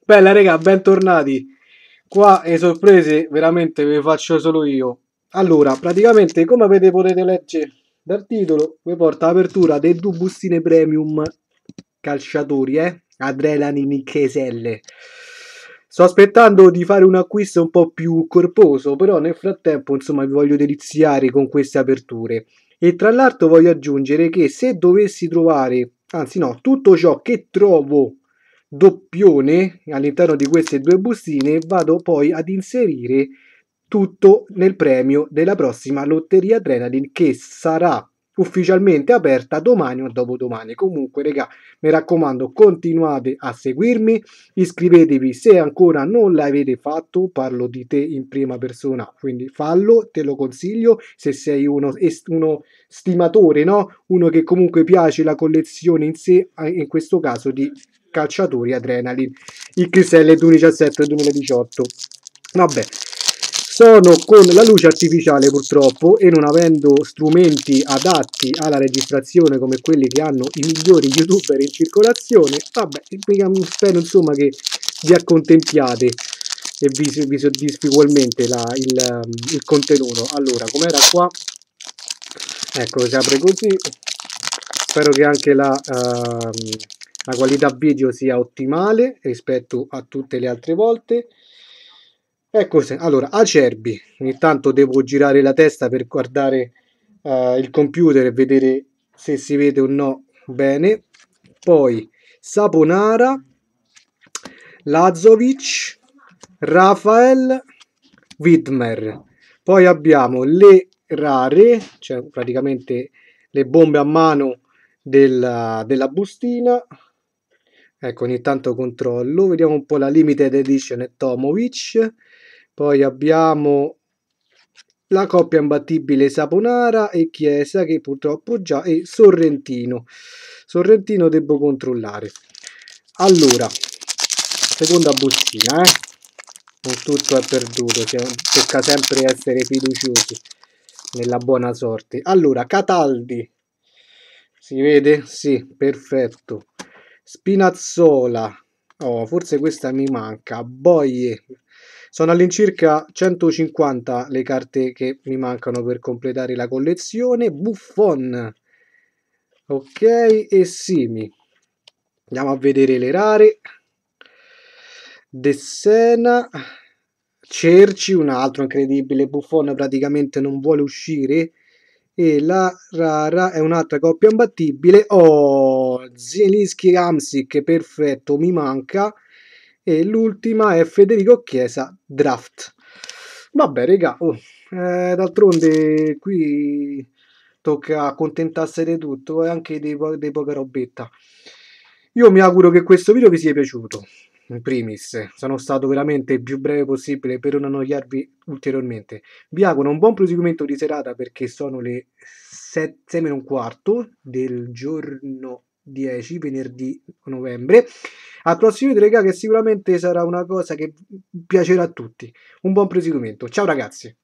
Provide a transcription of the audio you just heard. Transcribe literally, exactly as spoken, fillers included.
Bella raga, bentornati. Qua le sorprese veramente ve le faccio solo io. Allora, praticamente come avete potete leggere dal titolo, vi porta l'apertura dei due bustine premium calciatori, eh? Adrenalin Cheselle. Sto aspettando di fare un acquisto un po' più corposo, però nel frattempo, insomma, vi voglio deliziare con queste aperture. E tra l'altro voglio aggiungere che se dovessi trovare, anzi no, tutto ciò che trovo doppione all'interno di queste due bustine, vado poi ad inserire tutto nel premio della prossima lotteria Adrenaline che sarà ufficialmente aperta domani o dopodomani. Comunque, regà, mi raccomando, continuate a seguirmi, iscrivetevi se ancora non l'avete fatto, parlo di te in prima persona, quindi fallo, te lo consiglio se sei uno, uno stimatore, no? Uno che comunque piace la collezione in sé, in questo caso di calciatori Adrenaline X L duemiladiciassette duemiladiciotto. Vabbè, sono con la luce artificiale purtroppo e non avendo strumenti adatti alla registrazione come quelli che hanno i migliori youtuber in circolazione, vabbè, spero insomma che vi accontentiate e vi, vi soddisfi ugualmente la, il, il contenuto. Allora, com'era qua? Ecco, si apre così. Spero che anche la, uh, la qualità video sia ottimale rispetto a tutte le altre volte. Ecco, allora, Acerbi, ogni tanto devo girare la testa per guardare uh, il computer e vedere se si vede o no bene. Poi Saponara, Lazovic, Rafael, Widmer. Poi abbiamo le rare, cioè praticamente le bombe a mano della, della bustina. Ecco, ogni tanto controllo. Vediamo un po' la limited edition e Tomovic. Poi abbiamo la coppia imbattibile Saponara e Chiesa, che purtroppo già, e Sorrentino. Sorrentino devo controllare. Allora, seconda bustina, eh. Non tutto è perduto, cioè, tocca sempre essere fiduciosi nella buona sorte. Allora, Cataldi, si vede? Sì, perfetto. Spinazzola, oh, forse questa mi manca. Boie, sono all'incirca centocinquanta le carte che mi mancano per completare la collezione. Buffon, ok, e Simi. Andiamo a vedere le rare. De Sena, Cerci, un altro incredibile. Buffon praticamente non vuole uscire. E la rara è un'altra coppia imbattibile. Oh, Zielinski Ramsic, perfetto, mi manca. E l'ultima è Federico Chiesa Draft. Vabbè, regà, oh, eh, d'altronde qui tocca accontentarsi di tutto e anche di, po- di poca robetta. Io mi auguro che questo video vi sia piaciuto. In primis, sono stato veramente il più breve possibile per non annoiarvi ulteriormente. Vi auguro un buon proseguimento di serata perché sono le sette meno un quarto del giorno dieci, venerdì novembre. Al prossimo video, raga, che sicuramente sarà una cosa che piacerà a tutti. Un buon proseguimento. Ciao ragazzi!